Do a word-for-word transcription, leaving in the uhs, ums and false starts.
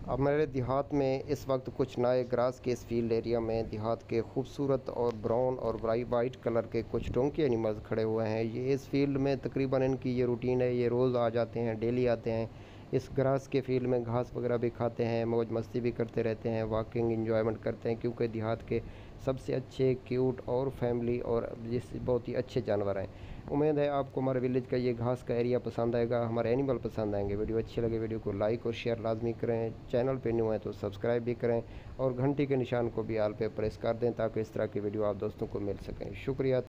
हमारे देहात में इस वक्त कुछ नए ग्रास के इस फील्ड एरिया में देहात के खूबसूरत और ब्राउन और वाइट कलर के कुछ डोंकी एनिमल्स खड़े हुए हैं। ये इस फील्ड में तकरीबन इनकी ये रूटीन है, ये रोज़ आ जाते हैं, डेली आते हैं। इस ग्रास के फील्ड में घास वगैरह भी खाते हैं, मौज मस्ती भी करते रहते हैं, वॉकिंग इंजॉयमेंट करते हैं, क्योंकि देहात के सबसे अच्छे क्यूट और फैमिली और जिस बहुत ही अच्छे जानवर हैं। उम्मीद है आपको हमारे विलेज का ये घास का एरिया पसंद आएगा, हमारे एनिमल पसंद आएंगे। वीडियो अच्छी लगे वीडियो को लाइक और शेयर लाजमी करें, चैनल पे न्यू है तो सब्सक्राइब भी करें और घंटी के निशान को भी आल पे प्रेस कर दें ताकि इस तरह की वीडियो आप दोस्तों को मिल सकें। शुक्रिया।